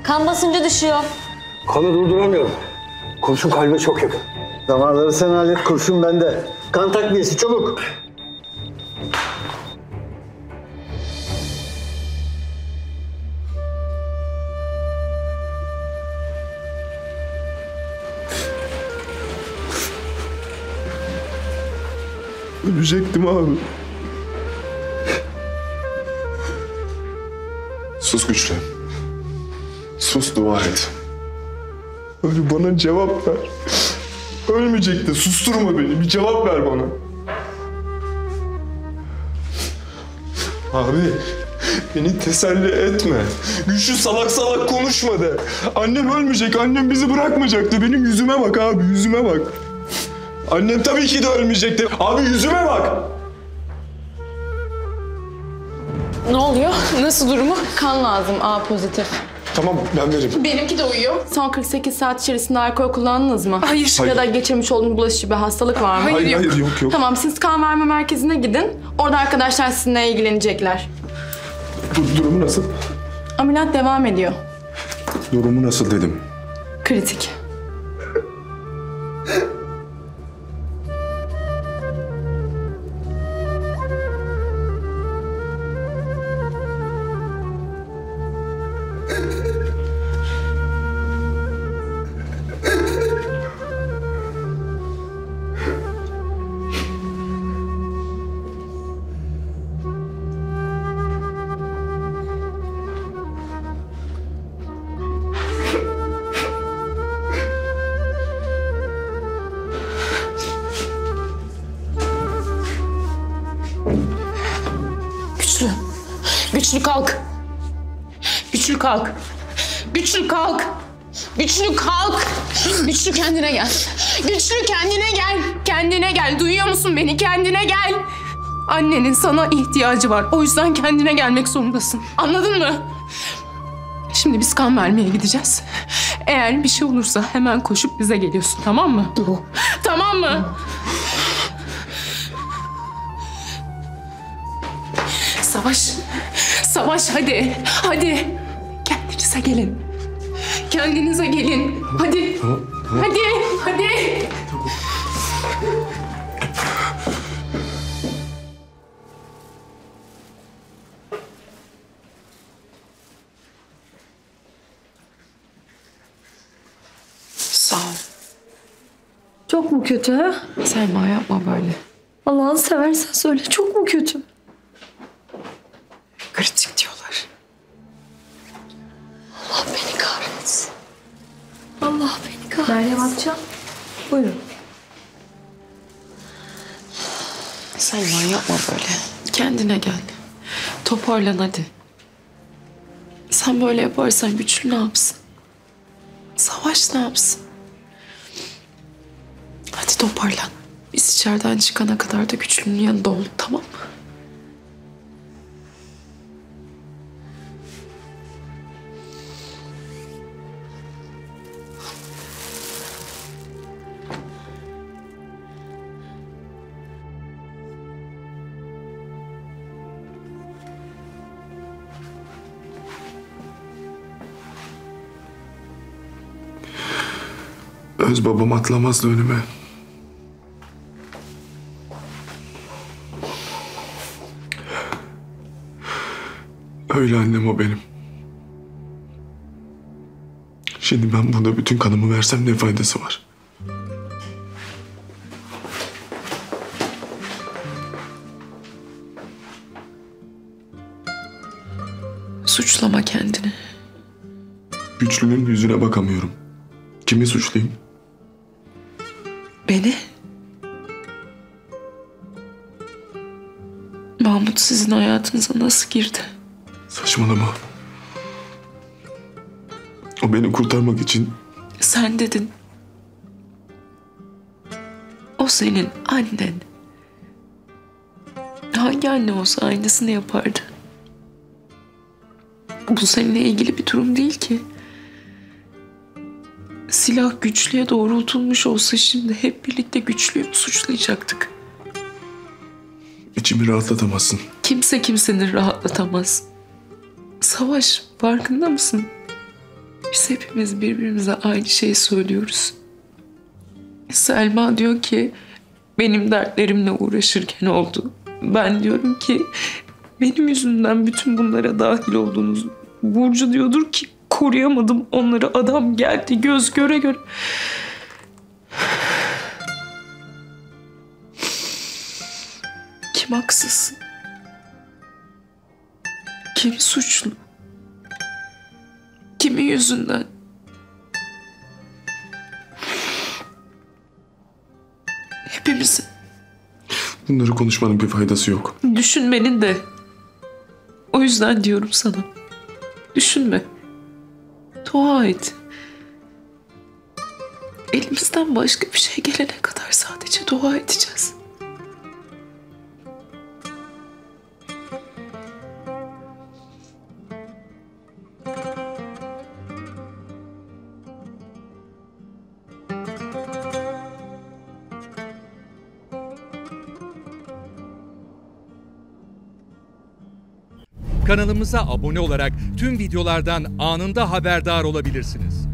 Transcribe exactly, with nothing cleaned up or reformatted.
Kan basıncı düşüyor. Kanı durduramıyorum. Kurşun kalbe çok yakın. Damarları sen hallet, kurşun bende. Kan takviyesi çabuk. Ölecektim abi. Sus Güçlü. Sus, dua et. Öyle bana cevap ver. Ölmeyecekti. Susturma beni. Bir cevap ver bana. Abi, beni teselli etme. Güçlü salak salak konuşma de. Annem ölmeyecek. Annem bizi bırakmayacaktı. Benim yüzüme bak abi. Yüzüme bak. Annem tabii ki de ölmeyecekti. Abi yüzüme bak. Ne oluyor? Nasıl durumu? Kan lazım, A pozitif. Tamam, ben veririm. Benimki de uyuyor. Son kırk sekiz saat içerisinde alkol kullandınız mı? Hayır. Hayır. Ya da geçirmiş olduğunuz bulaşıcı bir hastalık var mı? Hayır, hayır, hayır yok yok. Tamam, siz kan verme merkezine gidin. Orada arkadaşlar sizinle ilgilenecekler. Dur, durumu nasıl? Ameliyat devam ediyor. Durumu nasıl dedim. Kritik. Güçlü. Güçlü kalk. Güçlü kalk. Güçlü kalk. Güçlü kalk. Güçlü kendine gel. Güçlü kendine gel. Kendine gel. Duyuyor musun beni? Kendine gel. Annenin sana ihtiyacı var. O yüzden kendine gelmek zorundasın. Anladın mı? Şimdi biz kan vermeye gideceğiz. Eğer bir şey olursa hemen koşup bize geliyorsun. Tamam mı? Tamam mı? Savaş. Savaş hadi. Hadi. Kendinize gelin. Kendinize gelin. Hadi. Hadi. Hadi. Sağ ol. Çok mu kötü ha? Selma yapma böyle. Allah'ını seversen söyle, çok mu kötü? Kritik diyorlar. Allah beni kahretsin. Allah beni kahretsin. Meryem amca, buyurun. Selma yapma böyle. Kendine gel. Toparlan hadi. Sen böyle yaparsan Güçlü ne yapsın? Savaş ne yapsın? Hadi toparlan. Biz içeriden çıkana kadar da Güçlü'nün yanında ol, tamam mı? Öz babam atlamazdı önüme. Öyle annem o benim. Şimdi ben burada bütün kanımı versem ne faydası var? Suçlama kendini. Güçlünün yüzüne bakamıyorum. Kimi suçlayayım? Beni? Mahmut sizin hayatınıza nasıl girdi? Saçmalama. O beni kurtarmak için... Sen dedin. O senin annen. Hangi anne olsa aynısını yapardı. Bu seninle ilgili bir durum değil ki. Silah Güçlü'ye doğrultulmuş olsa şimdi hep birlikte Güçlü'yü suçlayacaktık. İçimi rahatlatamazsın. Kimse kimsenin rahatlatamaz. Savaş, farkında mısın? Biz hepimiz birbirimize aynı şeyi söylüyoruz. Selma diyor ki benim dertlerimle uğraşırken oldu. Ben diyorum ki benim yüzümden bütün bunlara dahil oldunuz. Burcu diyordur ki koruyamadım onları, adam geldi göz göre göre. Kim haksız? Kim suçlu? Kimin yüzünden? Hepimizin. Bunları konuşmanın bir faydası yok. Düşünmenin de. O yüzden diyorum sana. Düşünme. Dua et. Elimizden başka bir şey gelene kadar sadece dua edeceğiz. Kanalımıza abone olarak tüm videolardan anında haberdar olabilirsiniz.